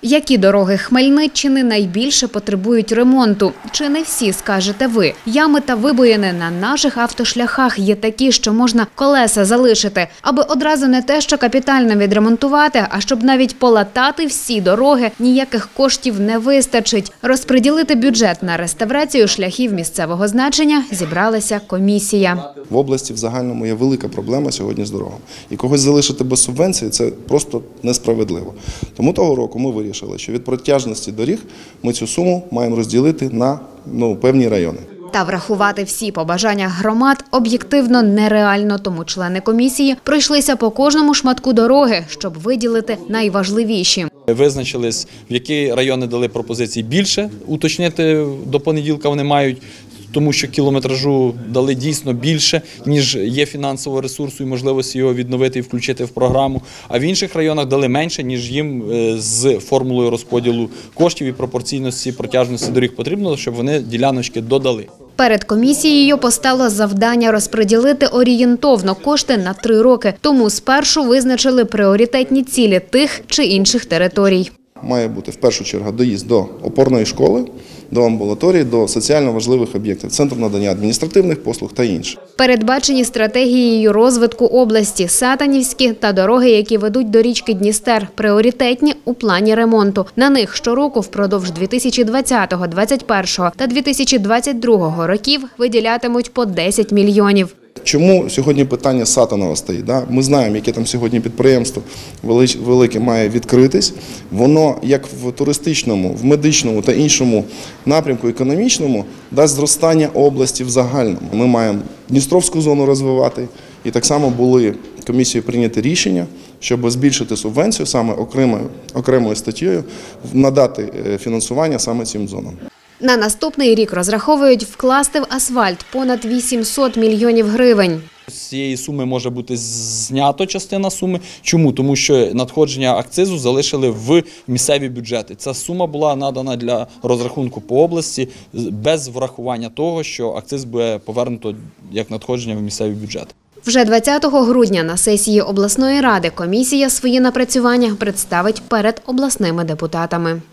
Які дороги Хмельниччини найбільше потребують ремонту? Чи не всі, скажете ви? Ями та вибоїни на наших автошляхах є такі, що можна колеса залишити, аби одразу не те, що капітально відремонтувати, а щоб навіть полатати всі дороги, ніяких коштів не вистачить. Розподілити бюджет на реставрацію шляхів місцевого значення зібралася комісія. В області в загальному є велика проблема сьогодні з дорогами. І когось залишити без субвенції – це просто несправедливо. Тому того року ми вирішили, що від протяжності доріг ми цю суму маємо розділити на певні райони. Та врахувати всі побажання громад об'єктивно нереально, тому члени комісії пройшлися по кожному шматку дороги, щоб виділити найважливіші. Визначились, в які райони дали пропозиції більше, уточнити до понеділка вони мають, тому що кілометражу дали дійсно більше, ніж є фінансового ресурсу і можливості його відновити і включити в програму. А в інших районах дали менше, ніж їм з формулою розподілу коштів і пропорційності протяжності доріг потрібно, щоб вони діляночки додали. Перед комісією постало завдання розподілити орієнтовно кошти на 3 роки. Тому спершу визначили пріоритетні цілі тих чи інших територій. Має бути в першу чергу доїзд до опорної школи, до амбулаторії, до соціально важливих об'єктів, центру надання адміністративних послуг та інше. Передбачені стратегією розвитку області Сатанівські та дороги, які ведуть до річки Дністер, пріоритетні у плані ремонту. На них щороку впродовж 2020, 2021 та 2022 років виділятимуть по 10 мільйонів. Чому сьогодні питання Сатанова стоїть? Ми знаємо, яке там сьогодні підприємство велике має відкритись. Воно як в туристичному, в медичному та іншому напрямку економічному дасть зростання області в загальному. Ми маємо Дністровську зону розвивати і так само були комісією прийняті рішення, щоб збільшити субвенцію саме окремою статтею, надати фінансування саме цим зонам. На наступний рік розраховують вкласти в асфальт понад 800 мільйонів гривень. З цієї суми може бути знято частина суми. Чому? Тому що надходження акцизу залишили в місцеві бюджети. Ця сума була надана для розрахунку по області без врахування того, що акциз буде повернуто як надходження в місцеві бюджети. Вже 20 грудня на сесії обласної ради комісія свої напрацювання представить перед обласними депутатами.